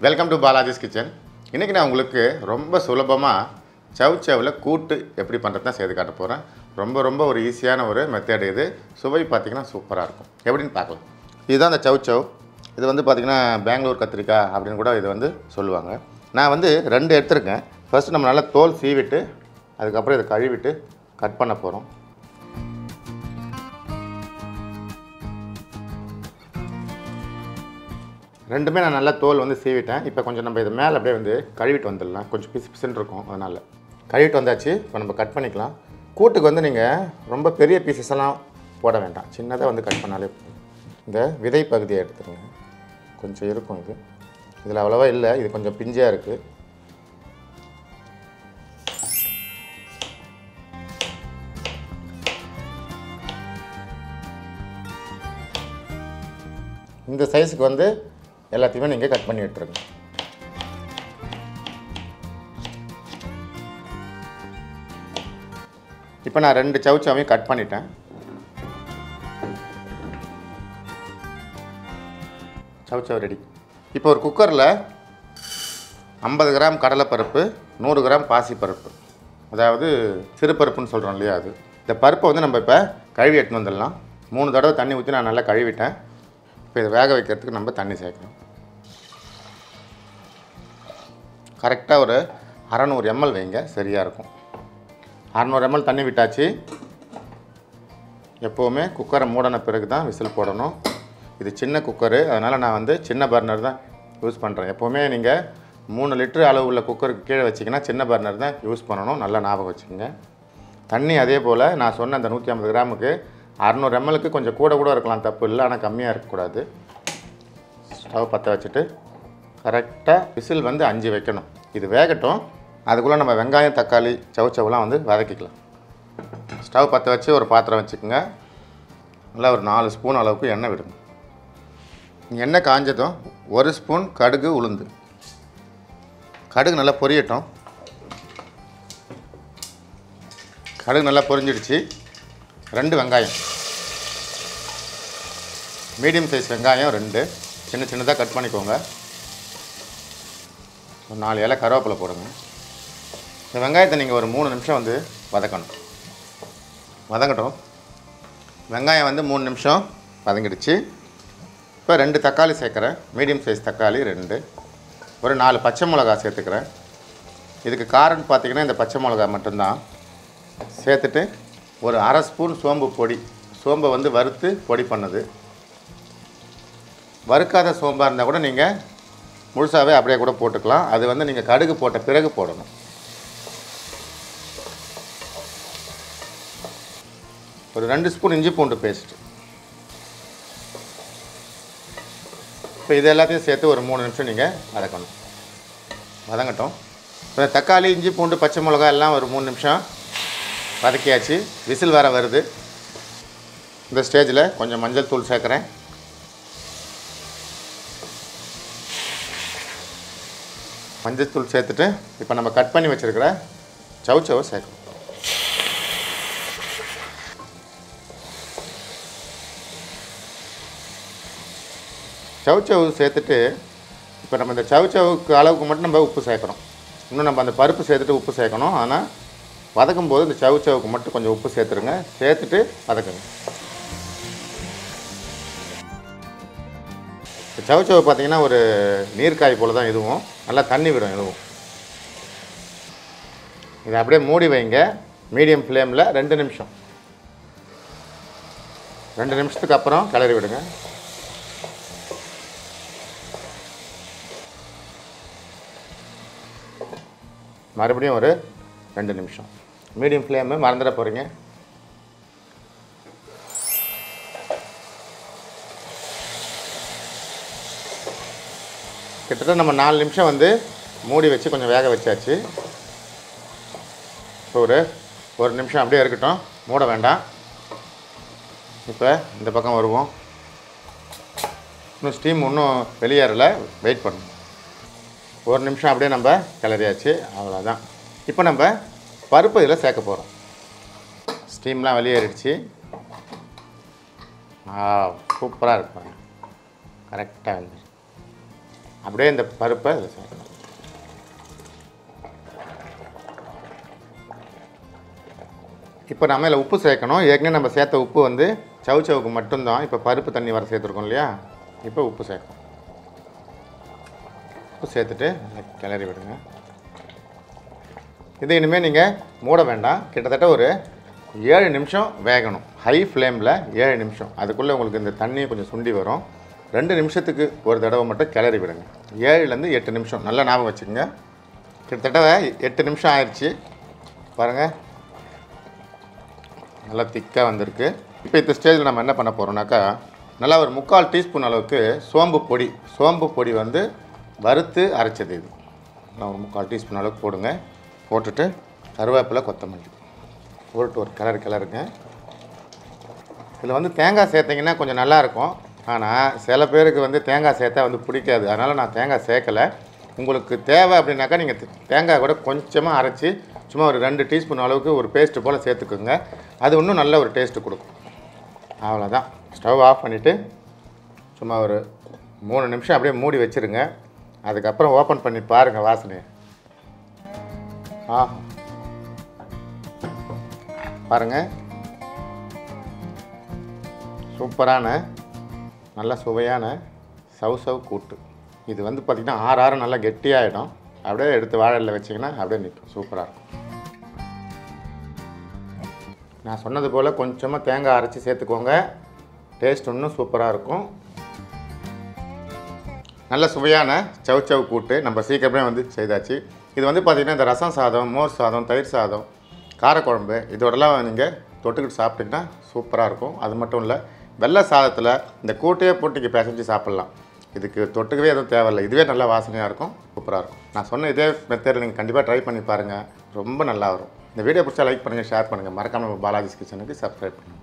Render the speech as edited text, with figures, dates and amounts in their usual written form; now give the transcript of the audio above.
Welcome to Balaji's kitchen. இன்றைக்கி நான் உங்களுக்கு ரொம்ப சுலபமாக சவுச்சவில் கூட்டு எப்படி பண்ணுறது தான் செய்து காட்ட போகிறேன். ரொம்ப ஒரு ஈஸியான ஒரு மெத்தட். இது சுவை பார்த்திங்கன்னா சூப்பராக இருக்கும். எப்படின்னு பார்க்கலாம். இதுதான் அந்த சவுச்சவ். இது வந்து பார்த்திங்கன்னா பெங்களூர் கத்திரிக்காய் அப்படின்னு கூட இது வந்து சொல்லுவாங்க. நான் வந்து 2 எடுத்துருக்கேன். ஃபஸ்ட்டு நம்ம நல்லா தோல் சீவிட்டு அதுக்கப்புறம் இதை கழுவிட்டு கட் பண்ண போகிறோம். ரெண்டுமே நான் நல்லா தோல் வந்து சீவிட்டேன். இப்போ கொஞ்சம் நம்ம இதை மேலே அப்படியே வந்து கழுவிட்டு வந்துடலாம். கொஞ்சம் பிசுன்னு இருக்கும், அதனால் கழுவிட்டு வந்தாச்சு. இப்போ நம்ம கட் பண்ணிக்கலாம். கூட்டுக்கு வந்து நீங்கள் ரொம்ப பெரிய பீசஸ் எல்லாம் போட வேண்டாம், சின்னதாக வந்து கட் பண்ணாலே போதும். இந்த விதை பகுதியை எடுத்துருங்க. கொஞ்சம் இருக்கும் இது, இதில் அவ்வளோவா இல்லை, இது கொஞ்சம் பிஞ்சாக இருக்குது. இந்த சைஸுக்கு வந்து எல்லாத்தையுமே நீங்கள் கட் பண்ணி விட்டுருங்க. இப்போ நான் 2 சவுச்சாவையும் கட் பண்ணிட்டேன். சவுச்சவ் ரெடி. இப்போ ஒரு குக்கரில் 50 கிராம் கடலைப்பருப்பு, 100 கிராம் பாசிப்பருப்பு, அதாவது சிறுபருப்புன்னு சொல்கிறோம் இல்லையா, அது. இந்த பருப்பை வந்து நம்ம இப்போ கழுவி எடுத்துன்னு வந்துடலாம். 3 தடவை தண்ணி ஊற்றி நான் நல்லா கழுவிட்டேன். இப்போ இதை வேக வைக்கிறதுக்கு நம்ம தண்ணி சேர்க்கணும். கரெக்டாக ஒரு 600 ml வைங்க, சரியாக இருக்கும். 600 ml தண்ணி விட்டாச்சு. எப்போவுமே குக்கரை மூடின பிறகு தான் விசில் போடணும். இது சின்ன குக்கரு, அதனால் நான் வந்து சின்ன பர்னர் தான் யூஸ் பண்ணுறேன். எப்போவுமே நீங்கள் 3 லிட்டர் அளவு உள்ள குக்கருக்கு கீழே வச்சிங்கன்னா சின்ன பர்னர் தான் யூஸ் பண்ணணும். நல்லா ஞாபகம் வச்சுக்கோங்க. தண்ணி அதே போல் நான் சொன்ன அந்த 150 கிராமுக்கு 600 mlக்கு கொஞ்சம் கூட இருக்கலாம், தப்பு இல்லை, ஆனால் கம்மியாக இருக்கக்கூடாது. ஸ்டவ் பற்ற வச்சுட்டு கரெக்டாக விசில் வந்து 5 வைக்கணும். இது வேகட்டும். அதுக்குள்ளே நம்ம வெங்காயம், தக்காளி, சவுச்சவெலாம் வந்து வதக்கிக்கலாம். ஸ்டவ் பற்ற வச்சு ஒரு பாத்திரம் வச்சுக்கோங்க. நல்லா ஒரு 4 ஸ்பூன் அளவுக்கு எண்ணெய் விடுங்க. எண்ணெய் காஞ்சதும் 1 ஸ்பூன் கடுகு, உளுந்து. கடுகு நல்லா பொரியட்டும். கடுகு நல்லா பொரிஞ்சிடுச்சு. 2 வெங்காயம், மீடியம் சைஸ் வெங்காயம் 2 சின்னதாக கட் பண்ணிக்கோங்க. ஒரு 4 இலை கருவேப்பிலை போடுங்க. இந்த வெங்காயத்தை நீங்கள் ஒரு 3 நிமிஷம் வந்து வதங்கட்டும். வெங்காயம் வந்து 3 நிமிஷம் வதங்கிடுச்சு. இப்போ 2 தக்காளி சேர்க்குறேன், மீடியம் சைஸ் தக்காளி 2. ஒரு 4 பச்சை மிளகா சேர்த்துக்கிறேன். இதுக்கு காரம்னு பார்த்திங்கன்னா இந்த பச்சை மிளகா மட்டும்தான். சேர்த்துட்டு ஒரு 1/2 ஸ்பூன் சோம்பு பொடி. சோம்பை வந்து வறுத்து பொடி பண்ணது. வறுக்காத சோம்பாக இருந்தால் கூட நீங்கள் முழுசாகவே அப்படியே கூட போட்டுக்கலாம். அது வந்து நீங்கள் கடுகு போட்ட பிறகு போடணும். ஒரு 2 ஸ்பூன் இஞ்சி பூண்டு பேஸ்ட்டு. இப்போ இது எல்லாத்தையும் சேர்த்து ஒரு 3 நிமிஷம் நீங்கள் வதங்கட்டும். இப்போ தக்காளி, இஞ்சி பூண்டு, பச்சை மிளகா எல்லாம் ஒரு 3 நிமிஷம் வதக்கியாச்சு. விசில் வேறு வருது. இந்த ஸ்டேஜில் கொஞ்சம் மஞ்சள் தூள் சேர்க்குறேன். மஞ்சள் தூள் சேர்த்துட்டு இப்போ நம்ம கட் பண்ணி வச்சுருக்கிற சவுச்சவை சேர்க்கணும். சவுச்சவு சேர்த்துட்டு இப்போ நம்ம இந்த சவுச்சவுக்கு அளவுக்கு மட்டும் நம்ம உப்பு சேர்க்குறோம். இன்னும் நம்ம அந்த பருப்பு சேர்த்துட்டு உப்பு சேர்க்கணும். ஆனால் வதக்கும் போது இந்த சவுச்சவுக்கு மட்டும் கொஞ்சம் உப்பு சேர்த்துருங்க. சேர்த்துட்டு வதக்குங்க. இந்த சவுச்சவு பார்த்திங்கன்னா ஒரு நீர்க்காய் போல் தான் இதுவும். நல்லா தண்ணி விடும் இதுவும். இதை அப்படியே மூடி வைங்க மீடியம் ஃப்ளேமில் 2 நிமிஷம். 2 நிமிஷத்துக்கு அப்புறம் கிளறி விடுங்க. மறுபடியும் ஒரு 2 நிமிஷம். மீடியம் ஃப்ளேமு மறந்துட போகிறீங்க. கிட்டத்தட்ட நம்ம 4 நிமிஷம் வந்து மூடி வச்சு கொஞ்சம் வேக வச்சாச்சு. இப்போ ஒரு நிமிஷம் அப்படியே இருக்கட்டும், மூட வேண்டாம். இப்போ இந்த பக்கம் வருவோம். இன்னும் ஸ்டீம் இன்னும் வெளியேறலை, வெயிட் பண்ணும். 1 நிமிஷம் அப்படியே நம்ம கிளறியாச்சு, அவ்வளோதான். இப்போ நம்ம பருப்பு இதில் சேர்க்க போகிறோம். ஸ்டீம்லாம் வெளியேறிடுச்சு. சூப்பராக இருப்பாங்க. கரெக்டாக வந்து அப்படியே இந்த பருப்பை இதில் சேர்க்கணும். இப்போ நம்ம இதில் உப்பு சேர்க்கணும். ஏற்கனவே நம்ம சேர்த்த உப்பு வந்து சவுச்சவுக்கு மட்டும்தான். இப்போ பருப்பு தண்ணி வர சேர்த்துருக்கோம் இல்லையா, இப்போ உப்பு சேர்க்கணும். உப்பு சேர்த்துட்டு கிளறி விடுங்க. இது இனிமேல் நீங்கள் மூட வேண்டாம். கிட்டத்தட்ட ஒரு 7 நிமிஷம் வேகணும். ஹை ஃப்ளேமில் 7 நிமிஷம். அதுக்குள்ளே உங்களுக்கு இந்த தண்ணி கொஞ்சம் சுண்டி வரும். 2 நிமிஷத்துக்கு ஒரு தடவை மட்டும் கிளறி விடுங்க. 7லேருந்து 8 நிமிஷம் நல்லா ஞாபகம் வச்சுக்கோங்க. கிட்டத்தட்ட 8 நிமிஷம் ஆயிடுச்சு பாருங்கள், நல்லா திக்காக வந்திருக்கு. இப்போ இந்த ஸ்டேஜில் நம்ம என்ன பண்ண போகிறோம்னாக்கா, நல்லா ஒரு 3/4 டீஸ்பூன் அளவுக்கு சோம்பு பொடி வந்து வறுத்து அரைச்சது. இது நான் ஒரு 3/4 டீஸ்பூன் அளவுக்கு போடுங்க. போட்டுட்டு கருவேப்பிலை, கொத்தமல்லி போட்டு ஒரு கிளறுங்க. இதில் வந்து தேங்காய் சேர்த்திங்கன்னா கொஞ்சம் நல்லாயிருக்கும். ஆனால் சில பேருக்கு வந்து தேங்காய் சேர்த்தா வந்து பிடிக்காது. அதனால் நான் தேங்காய் சேர்க்கலை. உங்களுக்கு தேவை அப்படின்னாக்கா நீங்கள் தேங்காய் கூட கொஞ்சமாக அரைச்சி சும்மா ஒரு 2 டீஸ்பூன் அளவுக்கு ஒரு பேஸ்ட்டு போல் சேர்த்துக்குங்க. அது இன்னும் நல்ல ஒரு டேஸ்ட்டு கொடுக்கும். அவ்வளோதான். ஸ்டவ் ஆஃப் பண்ணிவிட்டு சும்மா ஒரு 3 நிமிஷம் அப்படியே மூடி வச்சுருங்க. அதுக்கப்புறம் ஓப்பன் பண்ணி பாருங்கள் வாசனையை. பாருங்கள், சூப்பரான நல்ல சுவையான சவ் கூட்டு. இது வந்து பார்த்திங்கன்னா ஆறு நல்லா கெட்டியாகிடும். அப்படியே எடுத்து வாழையில் வச்சிங்கன்னா அப்படியே நிற்கும். சூப்பராக இருக்கும். நான் சொன்னது போல் கொஞ்சமாக தேங்காய் அரைச்சி சேர்த்துக்கோங்க. டேஸ்ட் இன்னும் சூப்பராக இருக்கும். நல்ல சுவையான சவ் கூட்டு நம்ம சீக்கிரமே வந்து செய்தாச்சு. இது வந்து பார்த்திங்கன்னா இந்த ரசம் சாதம், மோர் சாதம், தயிர் சாதம், காரக்குழம்பு இதோடலாம் நீங்கள் தொட்டுக்கிட்டு சாப்பிட்டிங்கன்னா சூப்பராக இருக்கும். அது மட்டும் இல்லை, வெள்ளை சாதத்தில் இந்த கூட்டையே போட்டு பிசைஞ்சு சாப்பிட்லாம். இதுக்கு தொட்டுக்கவே எதுவும் தேவையில்லை. இதுவே நல்லா வாசனையாக இருக்கும், சூப்பராக இருக்கும். நான் சொன்ன இதே மெத்தடில் நீங்கள் கண்டிப்பாக ட்ரை பண்ணி பாருங்கள். ரொம்ப நல்லா வரும். இந்த வீடியோ பிடிச்சா லைக் பண்ணுங்கள், ஷேர் பண்ணுங்கள். மறக்காமல் பாலாஜிஸ் கிச்சனுக்கு சப்ஸ்கிரைப் பண்ணுங்கள்.